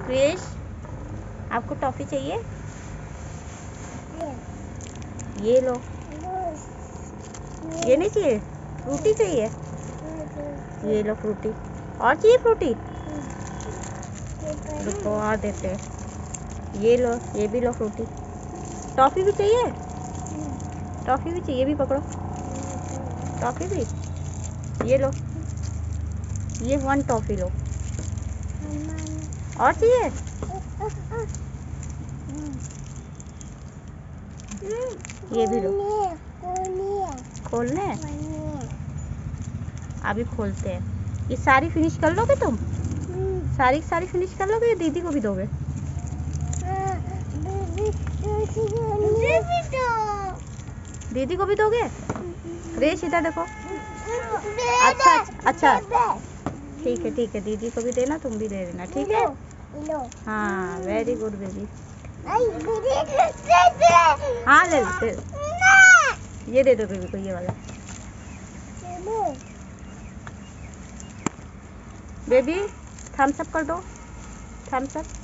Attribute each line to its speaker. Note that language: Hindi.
Speaker 1: क्रिश, आपको टॉफी चाहिए? ये लो। ये नहीं चाहिए? फ्रूटी चाहिए? ये लो फ्रूटी। और चाहिए फ्रूटी? रुको और देते हैं। ये लो, ये भी लो फ्रूटी। टॉफी भी चाहिए? टॉफी भी चाहिए, भी पकड़ो। टॉफी भी ये लो, ये 1 टॉफी लो। और चाहिए? ये भी लो। खोलने अभी खोलते हैं। ये सारी फिनिश कर लोगे तुम? सारी फिनिश कर लोगे या दीदी को भी दोगे? दीदी को भी दोगे? क्रेश इधर देखो। अच्छा अच्छा, ठीक है, दीदी को भी देना, तुम भी दे देना, ठीक है? हाँ, वेरी गुड बेबी। हाँ ले लो, ये दे दो बेबी को, ये वाला। बेबी थम्स अप कर दो, थम्स अप।